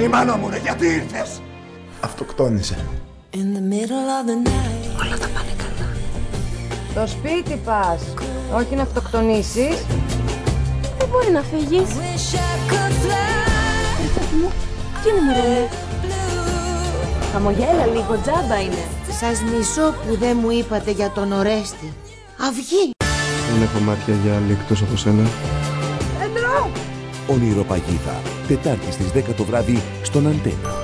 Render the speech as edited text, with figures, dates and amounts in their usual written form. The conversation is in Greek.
Η μάνα μου, ρε, γιατί ήρθες? Αυτοκτόνησε. Όλα θα πάνε καλά. Στο σπίτι πας, όχι να αυτοκτονήσεις. Δεν μπορεί να φύγεις. Μου, τι είναι μωρέ? Χαμογέλα λίγο, τζάμπα είναι. Σας μισώ που δεν μου είπατε για τον Ορέστη. Αυγή! Δεν έχω μάτια για άλλη εκτός από σένα. Έντρο! Ονειροπαγίδα, Τετάρτη στις 10 το βράδυ στον Αντένα.